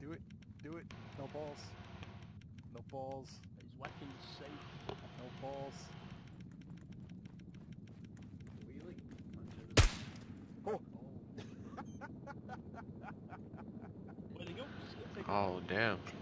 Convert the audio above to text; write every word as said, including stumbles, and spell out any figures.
Do it. Do it. No balls. No balls. His weapon's safe. No balls. Wheelie. Oh! Where'd he go? Take Oh, damn.